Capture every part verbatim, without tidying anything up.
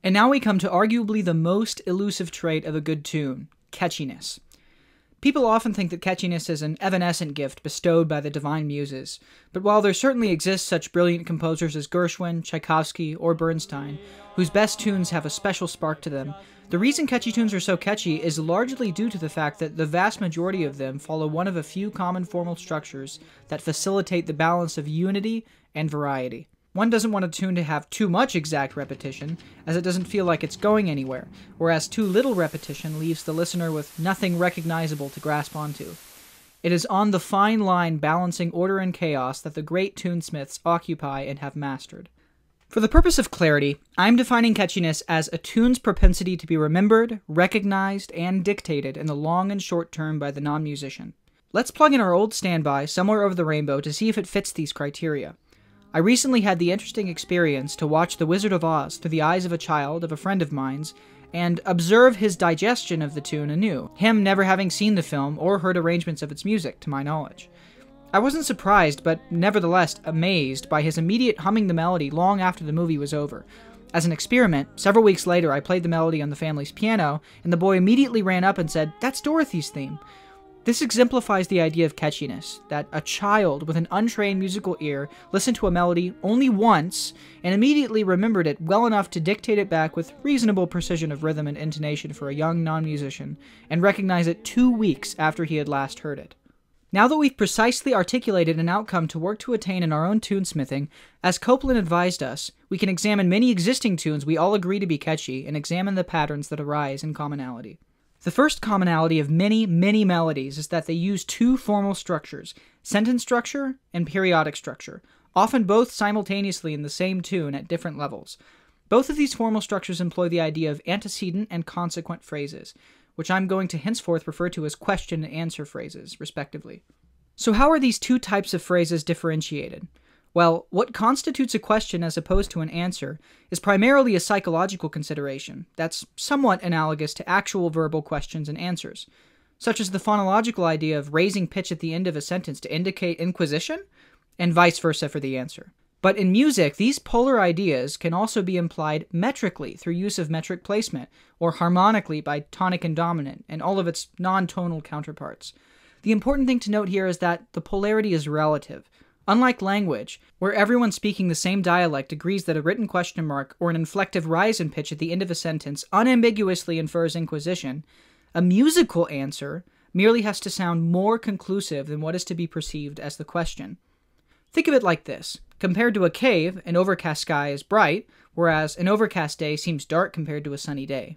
And now we come to arguably the most elusive trait of a good tune, catchiness. People often think that catchiness is an evanescent gift bestowed by the divine muses, but while there certainly exist such brilliant composers as Gershwin, Tchaikovsky, or Bernstein, whose best tunes have a special spark to them, the reason catchy tunes are so catchy is largely due to the fact that the vast majority of them follow one of a few common formal structures that facilitate the balance of unity and variety. One doesn't want a tune to have too much exact repetition, as it doesn't feel like it's going anywhere, whereas too little repetition leaves the listener with nothing recognizable to grasp onto. It is on the fine line balancing order and chaos that the great tunesmiths occupy and have mastered. For the purpose of clarity, I'm defining catchiness as a tune's propensity to be remembered, recognized, and dictated in the long and short term by the non-musician. Let's plug in our old standby, Somewhere Over the Rainbow, to see if it fits these criteria. I recently had the interesting experience to watch The Wizard of Oz through the eyes of a child of a friend of mine's, and observe his digestion of the tune anew, him never having seen the film or heard arrangements of its music, to my knowledge. I wasn't surprised, but nevertheless amazed by his immediate humming the melody long after the movie was over. As an experiment, several weeks later I played the melody on the family's piano, and the boy immediately ran up and said, "That's Dorothy's theme." This exemplifies the idea of catchiness, that a child with an untrained musical ear listened to a melody only once and immediately remembered it well enough to dictate it back with reasonable precision of rhythm and intonation for a young non-musician, and recognize it two weeks after he had last heard it. Now that we've precisely articulated an outcome to work to attain in our own tunesmithing, as Copeland advised us, we can examine many existing tunes we all agree to be catchy and examine the patterns that arise in commonality. The first commonality of many, many melodies is that they use two formal structures, sentence structure and periodic structure, often both simultaneously in the same tune at different levels. Both of these formal structures employ the idea of antecedent and consequent phrases, which I'm going to henceforth refer to as question and answer phrases, respectively. So how are these two types of phrases differentiated? Well, what constitutes a question as opposed to an answer is primarily a psychological consideration that's somewhat analogous to actual verbal questions and answers, such as the phonological idea of raising pitch at the end of a sentence to indicate inquisition, and vice versa for the answer. But in music, these polar ideas can also be implied metrically through use of metric placement, or harmonically by tonic and dominant, and all of its non-tonal counterparts. The important thing to note here is that the polarity is relative. Unlike language, where everyone speaking the same dialect agrees that a written question mark or an inflective rise in pitch at the end of a sentence unambiguously infers inquisition, a musical answer merely has to sound more conclusive than what is to be perceived as the question. Think of it like this. Compared to a cave, an overcast sky is bright, whereas an overcast day seems dark compared to a sunny day.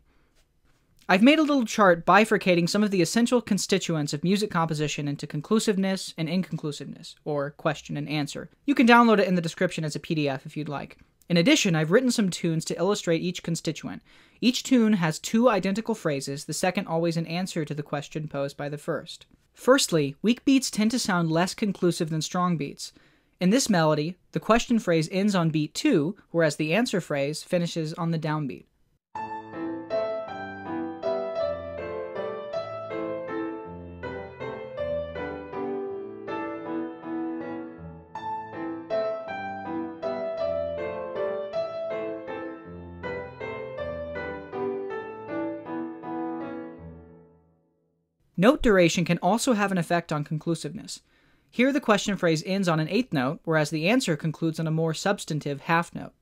I've made a little chart bifurcating some of the essential constituents of music composition into conclusiveness and inconclusiveness, or question and answer. You can download it in the description as a P D F if you'd like. In addition, I've written some tunes to illustrate each constituent. Each tune has two identical phrases, the second always an answer to the question posed by the first. Firstly, weak beats tend to sound less conclusive than strong beats. In this melody, the question phrase ends on beat two, whereas the answer phrase finishes on the downbeat. Note duration can also have an effect on conclusiveness. Here the question phrase ends on an eighth note, whereas the answer concludes on a more substantive half note.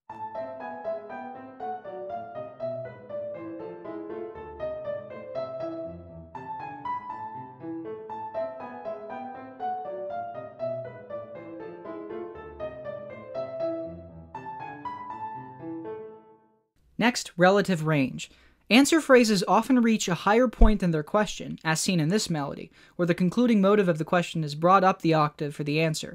Next, relative range. Answer phrases often reach a higher point than their question, as seen in this melody, where the concluding motive of the question is brought up the octave for the answer.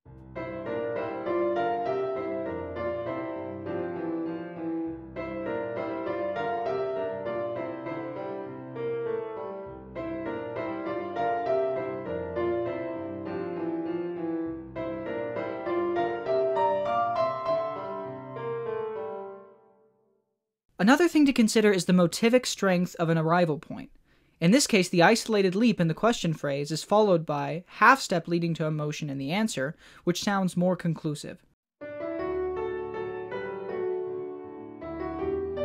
Another thing to consider is the motivic strength of an arrival point. In this case, the isolated leap in the question phrase is followed by half step leading to a motion in the answer, which sounds more conclusive.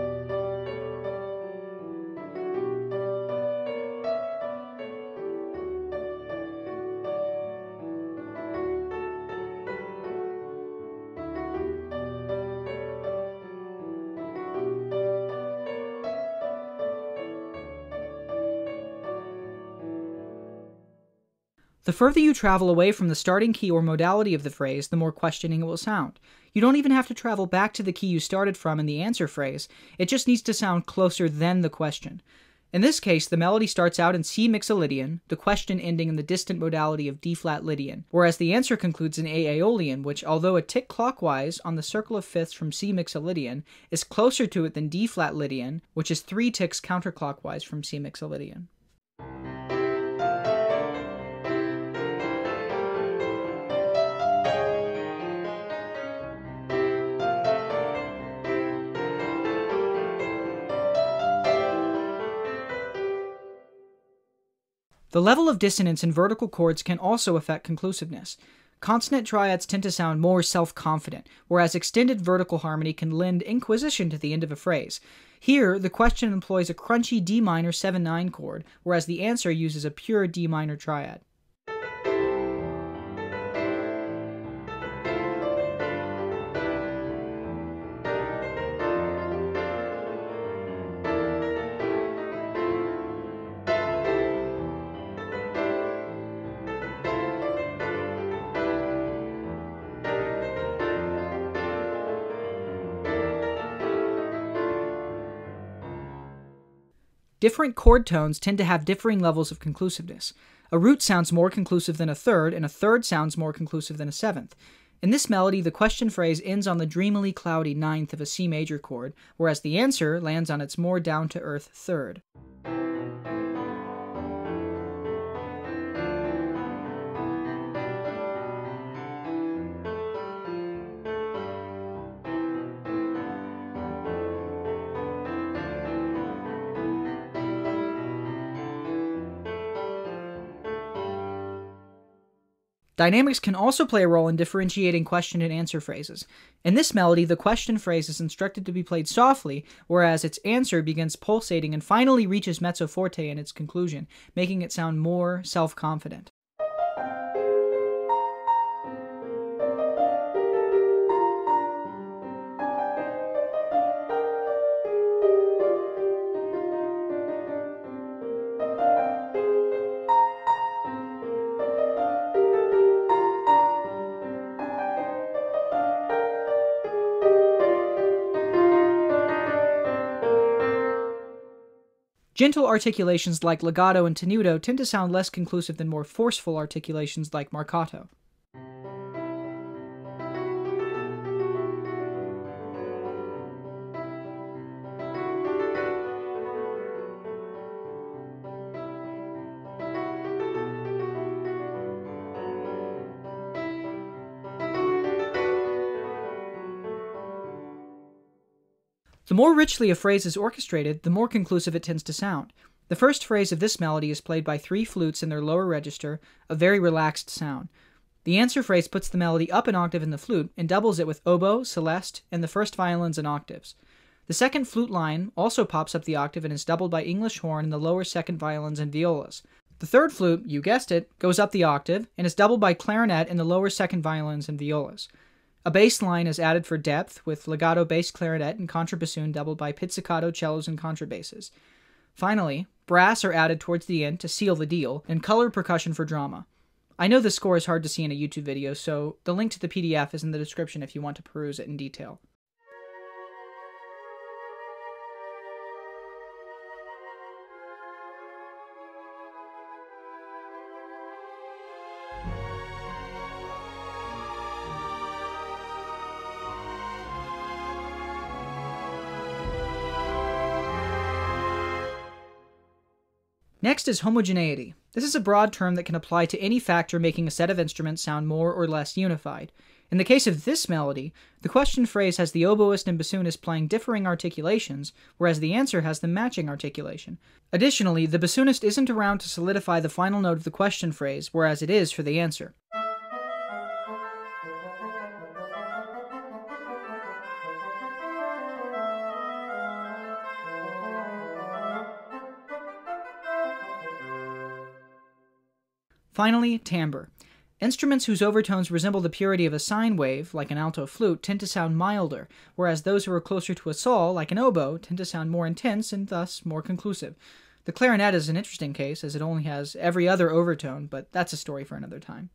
The further you travel away from the starting key or modality of the phrase, the more questioning it will sound. You don't even have to travel back to the key you started from in the answer phrase, it just needs to sound closer than the question. In this case, the melody starts out in C mixolydian, the question ending in the distant modality of D-flat Lydian, whereas the answer concludes in A aeolian, which, although a tick clockwise on the circle of fifths from C mixolydian, is closer to it than D-flat Lydian, which is three ticks counterclockwise from C mixolydian. The level of dissonance in vertical chords can also affect conclusiveness. Consonant triads tend to sound more self-confident, whereas extended vertical harmony can lend inquisition to the end of a phrase. Here, the question employs a crunchy D minor seven nine chord, whereas the answer uses a pure D minor triad. Different chord tones tend to have differing levels of conclusiveness. A root sounds more conclusive than a third, and a third sounds more conclusive than a seventh. In this melody, the question phrase ends on the dreamily cloudy ninth of a C major chord, whereas the answer lands on its more down-to-earth third. Dynamics can also play a role in differentiating question and answer phrases. In this melody, the question phrase is instructed to be played softly, whereas its answer begins pulsating and finally reaches mezzo forte in its conclusion, making it sound more self-confident. Gentle articulations like legato and tenuto tend to sound less conclusive than more forceful articulations like marcato. The more richly a phrase is orchestrated, the more conclusive it tends to sound. The first phrase of this melody is played by three flutes in their lower register, a very relaxed sound. The answer phrase puts the melody up an octave in the flute and doubles it with oboe, celeste, and the first violins in octaves. The second flute line also pops up the octave and is doubled by English horn in the lower second violins and violas. The third flute, you guessed it, goes up the octave and is doubled by clarinet in the lower second violins and violas. A bass line is added for depth, with legato bass clarinet and contrabassoon doubled by pizzicato cellos and contrabasses. Finally, brass are added towards the end to seal the deal, and colored percussion for drama. I know the score is hard to see in a YouTube video, so the link to the P D F is in the description if you want to peruse it in detail. Next is homogeneity. This is a broad term that can apply to any factor making a set of instruments sound more or less unified. In the case of this melody, the question phrase has the oboist and bassoonist playing differing articulations, whereas the answer has the matching articulation. Additionally, the bassoonist isn't around to solidify the final note of the question phrase, whereas it is for the answer. Finally, timbre. Instruments whose overtones resemble the purity of a sine wave, like an alto flute, tend to sound milder, whereas those who are closer to a sol, like an oboe, tend to sound more intense and thus more conclusive. The clarinet is an interesting case, as it only has every other overtone, but that's a story for another time.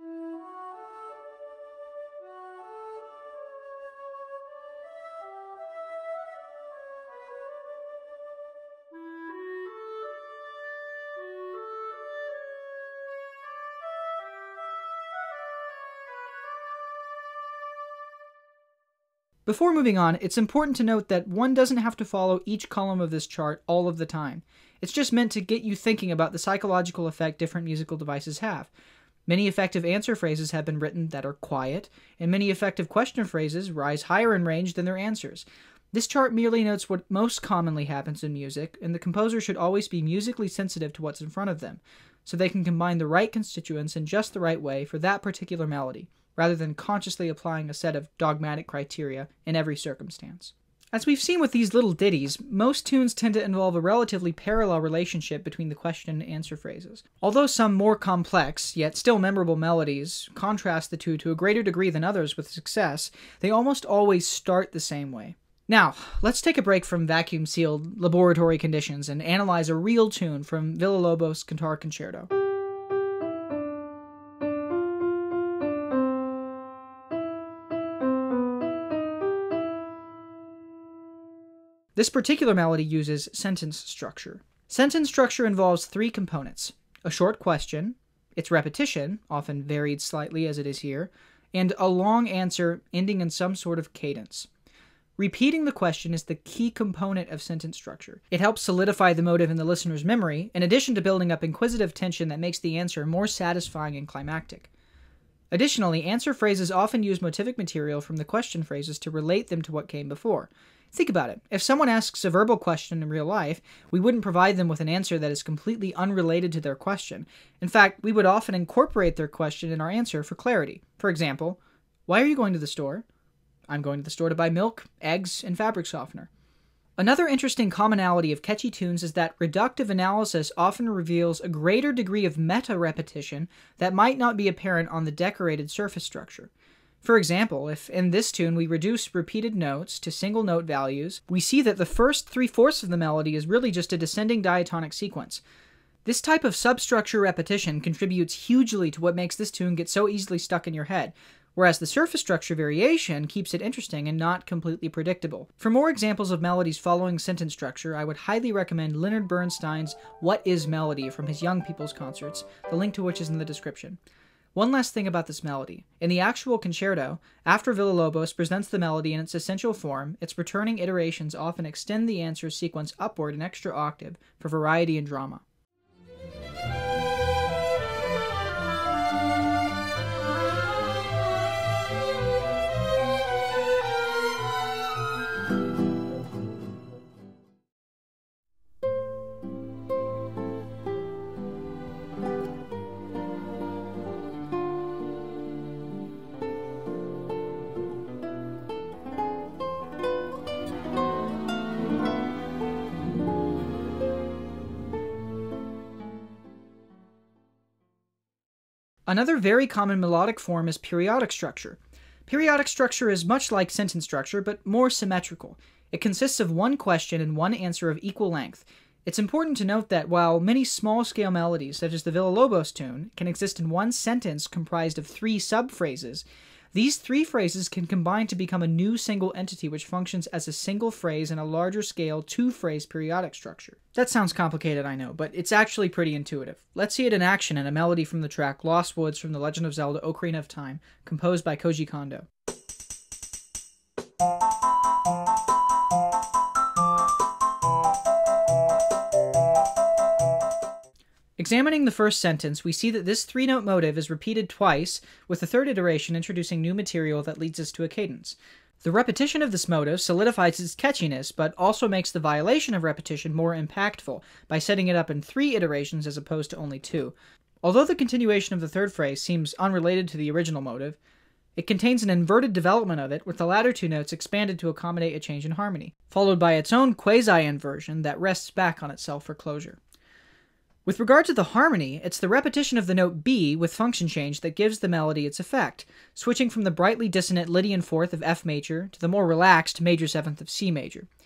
Before moving on, it's important to note that one doesn't have to follow each column of this chart all of the time. It's just meant to get you thinking about the psychological effect different musical devices have. Many effective answer phrases have been written that are quiet, and many effective question phrases rise higher in range than their answers. This chart merely notes what most commonly happens in music, and the composer should always be musically sensitive to what's in front of them, so they can combine the right constituents in just the right way for that particular melody, rather than consciously applying a set of dogmatic criteria in every circumstance. As we've seen with these little ditties, most tunes tend to involve a relatively parallel relationship between the question and answer phrases. Although some more complex, yet still memorable melodies contrast the two to a greater degree than others with success, they almost always start the same way. Now, let's take a break from vacuum-sealed laboratory conditions and analyze a real tune from Villa-Lobos' Guitar Concerto. This particular melody uses sentence structure. Sentence structure involves three components: a short question, its repetition, often varied slightly as it is here, and a long answer ending in some sort of cadence. Repeating the question is the key component of sentence structure. It helps solidify the motive in the listener's memory, in addition to building up inquisitive tension that makes the answer more satisfying and climactic. Additionally, answer phrases often use motivic material from the question phrases to relate them to what came before. Think about it. If someone asks a verbal question in real life, we wouldn't provide them with an answer that is completely unrelated to their question. In fact, we would often incorporate their question in our answer for clarity. For example, why are you going to the store? I'm going to the store to buy milk, eggs, and fabric softener. Another interesting commonality of catchy tunes is that reductive analysis often reveals a greater degree of meta-repetition that might not be apparent on the decorated surface structure. For example, if in this tune we reduce repeated notes to single note values, we see that the first three-fourths of the melody is really just a descending diatonic sequence. This type of substructure repetition contributes hugely to what makes this tune get so easily stuck in your head, whereas the surface structure variation keeps it interesting and not completely predictable. For more examples of melodies following sentence structure, I would highly recommend Leonard Bernstein's What Is Melody from his Young People's Concerts, the link to which is in the description. One last thing about this melody. In the actual concerto, after Villa-Lobos presents the melody in its essential form, its returning iterations often extend the answer sequence upward an extra octave for variety and drama. Another very common melodic form is periodic structure. Periodic structure is much like sentence structure, but more symmetrical. It consists of one question and one answer of equal length. It's important to note that while many small-scale melodies, such as the Villa-Lobos tune, can exist in one sentence comprised of three sub-phrases, these three phrases can combine to become a new single entity which functions as a single phrase in a larger-scale two-phrase periodic structure. That sounds complicated, I know, but it's actually pretty intuitive. Let's see it in action in a melody from the track Lost Woods from The Legend of Zelda: Ocarina of Time, composed by Koji Kondo. Examining the first sentence, we see that this three-note motive is repeated twice, with the third iteration introducing new material that leads us to a cadence. The repetition of this motive solidifies its catchiness, but also makes the violation of repetition more impactful by setting it up in three iterations as opposed to only two. Although the continuation of the third phrase seems unrelated to the original motive, it contains an inverted development of it, with the latter two notes expanded to accommodate a change in harmony, followed by its own quasi-inversion that rests back on itself for closure. With regard to the harmony, it's the repetition of the note B with function change that gives the melody its effect, switching from the brightly dissonant Lydian fourth of F major to the more relaxed major seventh of C major.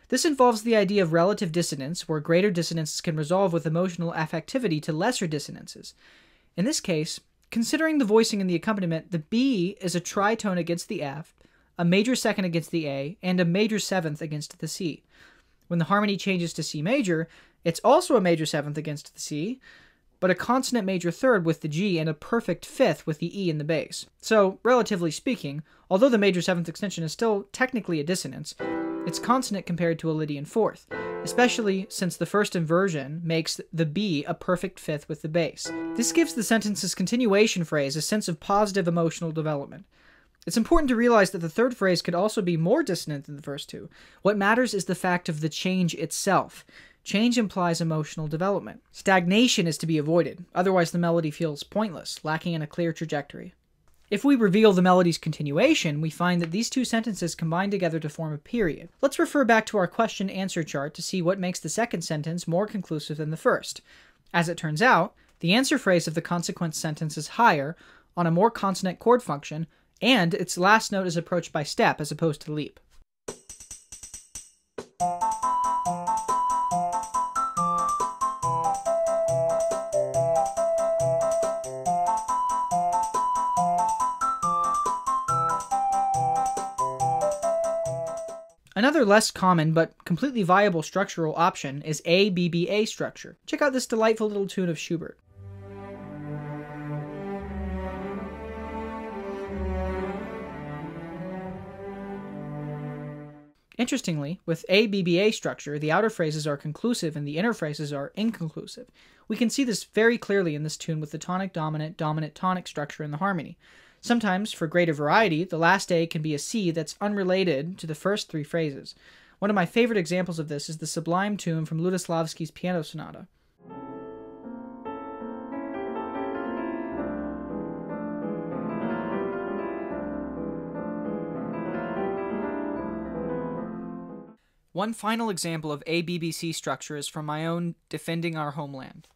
This involves the idea of relative dissonance, where greater dissonances can resolve with emotional affectivity to lesser dissonances. In this case, considering the voicing and the accompaniment, the B is a tritone against the F, a major second against the A, and a major seventh against the C. When the harmony changes to C major, it's also a major seventh against the C, but a consonant major third with the G and a perfect fifth with the E in the bass. So, relatively speaking, although the major seventh extension is still technically a dissonance, it's consonant compared to a Lydian fourth, especially since the first inversion makes the B a perfect fifth with the bass. This gives the sentence's continuation phrase a sense of positive emotional development. It's important to realize that the third phrase could also be more dissonant than the first two. What matters is the fact of the change itself. Change implies emotional development. Stagnation is to be avoided, otherwise the melody feels pointless, lacking in a clear trajectory. If we reveal the melody's continuation, we find that these two sentences combine together to form a period. Let's refer back to our question-answer chart to see what makes the second sentence more conclusive than the first. As it turns out, the answer phrase of the consequent sentence is higher, on a more consonant chord function, and its last note is approached by step as opposed to leap. Another less common but completely viable structural option is A B B A structure. Check out this delightful little tune of Schubert. Interestingly, with A B B A structure, the outer phrases are conclusive and the inner phrases are inconclusive. We can see this very clearly in this tune with the tonic-dominant, dominant-tonic structure in the harmony. Sometimes, for greater variety, the last A can be a C that's unrelated to the first three phrases. One of my favorite examples of this is the sublime tune from Ludoslavsky's Piano Sonata. One final example of A B B C structure is from my own Defending Our Homeland.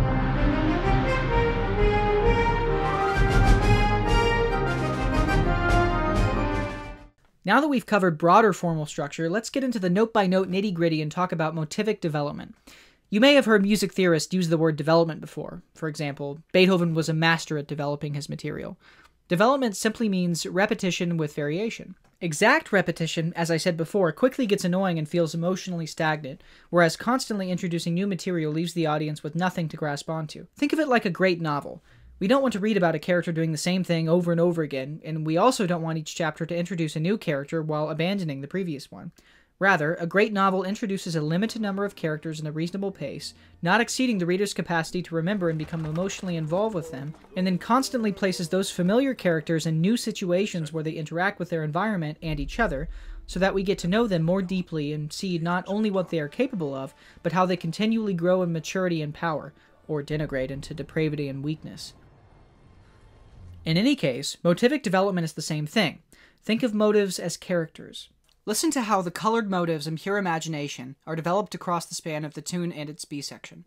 Now that we've covered broader formal structure, let's get into the note-by-note nitty-gritty and talk about motivic development. You may have heard music theorists use the word development before. For example, Beethoven was a master at developing his material. Development simply means repetition with variation. Exact repetition, as I said before, quickly gets annoying and feels emotionally stagnant, whereas constantly introducing new material leaves the audience with nothing to grasp onto. Think of it like a great novel. We don't want to read about a character doing the same thing over and over again, and we also don't want each chapter to introduce a new character while abandoning the previous one. Rather, a great novel introduces a limited number of characters in a reasonable pace, not exceeding the reader's capacity to remember and become emotionally involved with them, and then constantly places those familiar characters in new situations where they interact with their environment and each other, so that we get to know them more deeply and see not only what they are capable of, but how they continually grow in maturity and power, or denigrate into depravity and weakness. In any case, motivic development is the same thing. Think of motives as characters. Listen to how the colored motives and pure imagination are developed across the span of the tune and its B section.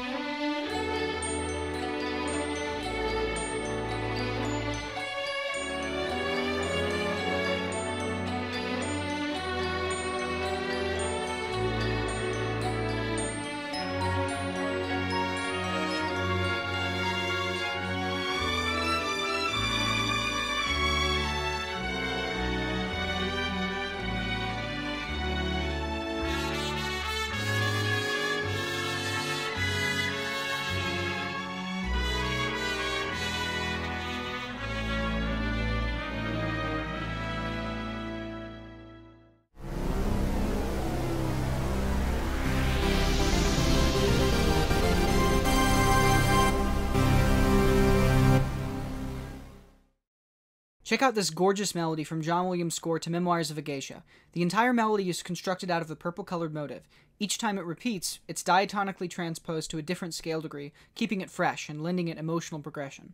Check out this gorgeous melody from John Williams' score to Memoirs of a Geisha. The entire melody is constructed out of the purple-colored motive. Each time it repeats, it's diatonically transposed to a different scale degree, keeping it fresh and lending it emotional progression.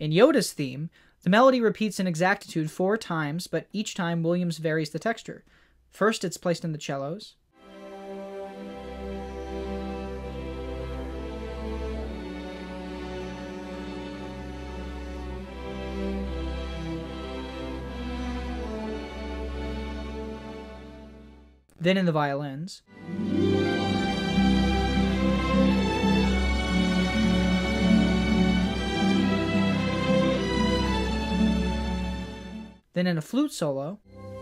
In Yoda's theme, the melody repeats in exactitude four times, but each time Williams varies the texture. First, it's placed in the cellos. Then in the violins. Then in a flute solo.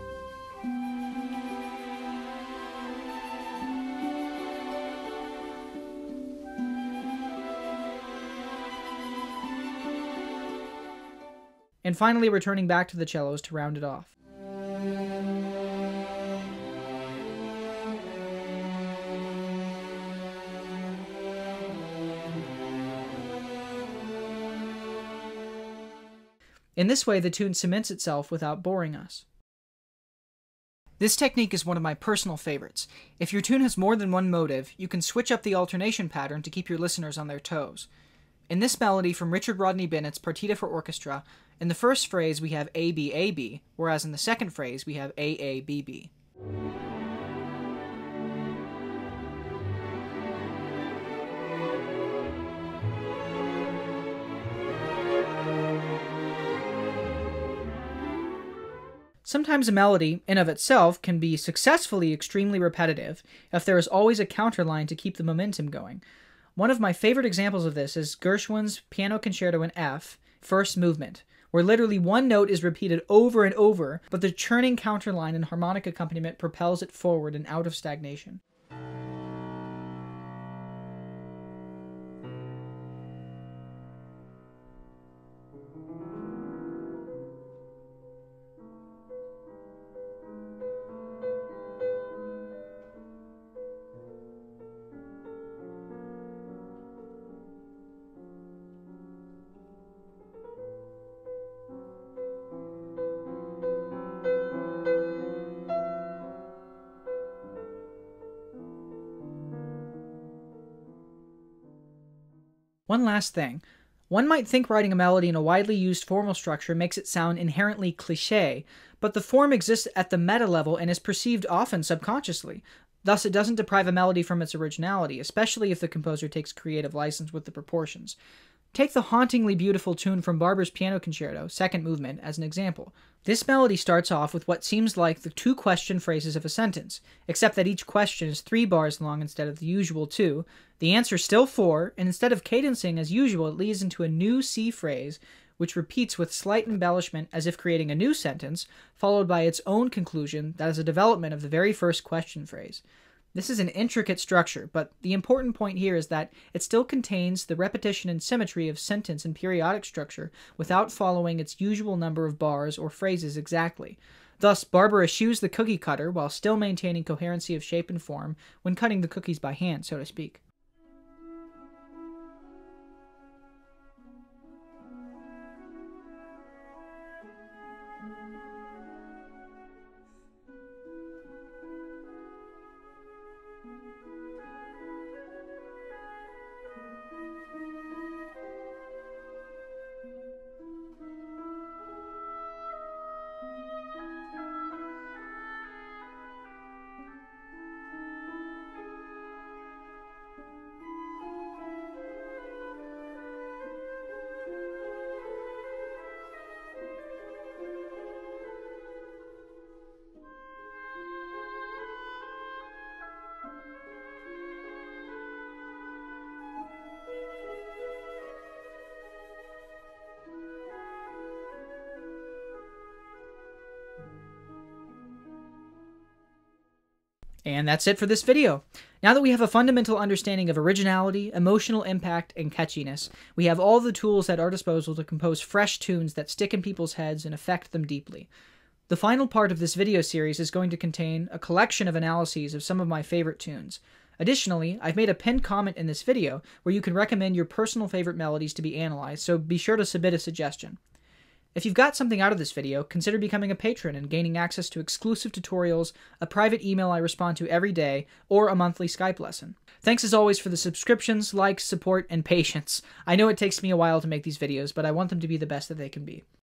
And finally returning back to the cellos to round it off. In this way, the tune cements itself without boring us. This technique is one of my personal favorites. If your tune has more than one motive, you can switch up the alternation pattern to keep your listeners on their toes. In this melody from Richard Rodney Bennett's Partita for Orchestra, in the first phrase we have A B A B, whereas in the second phrase we have A A B B. Sometimes a melody, in of itself, can be successfully extremely repetitive if there is always a counterline to keep the momentum going. One of my favorite examples of this is Gershwin's Piano Concerto in F, first movement, where literally one note is repeated over and over, but the churning counterline and harmonic accompaniment propels it forward and out of stagnation. One last thing. One might think writing a melody in a widely used formal structure makes it sound inherently cliché, but the form exists at the meta level and is perceived often subconsciously. Thus, it doesn't deprive a melody from its originality, especially if the composer takes creative license with the proportions. Take the hauntingly beautiful tune from Barber's Piano Concerto, second movement, as an example. This melody starts off with what seems like the two question phrases of a sentence, except that each question is three bars long instead of the usual two, the answer still four, and instead of cadencing as usual, it leads into a new C phrase, which repeats with slight embellishment as if creating a new sentence, followed by its own conclusion that is a development of the very first question phrase. This is an intricate structure, but the important point here is that it still contains the repetition and symmetry of sentence and periodic structure without following its usual number of bars or phrases exactly. Thus, Barber eschews the cookie cutter while still maintaining coherency of shape and form when cutting the cookies by hand, so to speak. And that's it for this video. Now that we have a fundamental understanding of originality, emotional impact, and catchiness, we have all the tools at our disposal to compose fresh tunes that stick in people's heads and affect them deeply. The final part of this video series is going to contain a collection of analyses of some of my favorite tunes. Additionally, I've made a pinned comment in this video where you can recommend your personal favorite melodies to be analyzed, so be sure to submit a suggestion. If you've got something out of this video, consider becoming a patron and gaining access to exclusive tutorials, a private email I respond to every day, or a monthly Skype lesson. Thanks as always for the subscriptions, likes, support, and patience. I know it takes me a while to make these videos, but I want them to be the best that they can be.